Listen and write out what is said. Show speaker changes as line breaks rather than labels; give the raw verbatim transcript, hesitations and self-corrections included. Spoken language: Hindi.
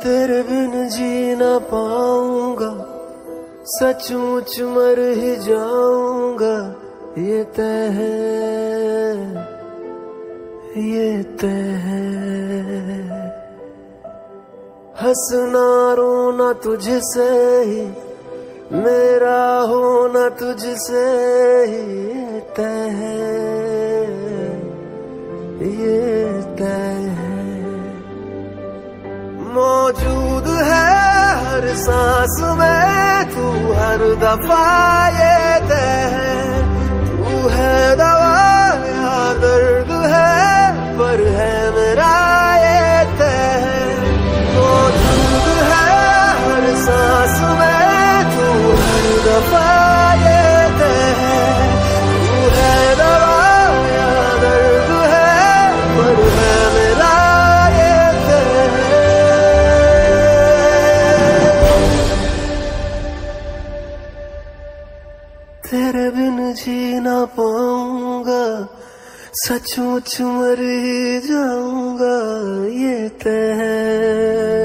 तेरे बिन जी ना पाऊंगा, सचमुच मर ही जाऊंगा, ये तय है, ये तय है। हंसना रोना तुझसे ही, मेरा होना तुझसे ही तय है, ये तय है। मौजूद है हर सांस में तू, हर दफा ये तय है। तू है दवा या दर्द है, पर है मेरा ये तय है। मौजूद है हर सांस में तू, हर दफा ये तय है। तू है दवा या दर्द है, पर है मेरा ये तय है। तेरे बिन जी ना पाऊंगा, सचमुच मर ही जाऊंगा, ये तय है।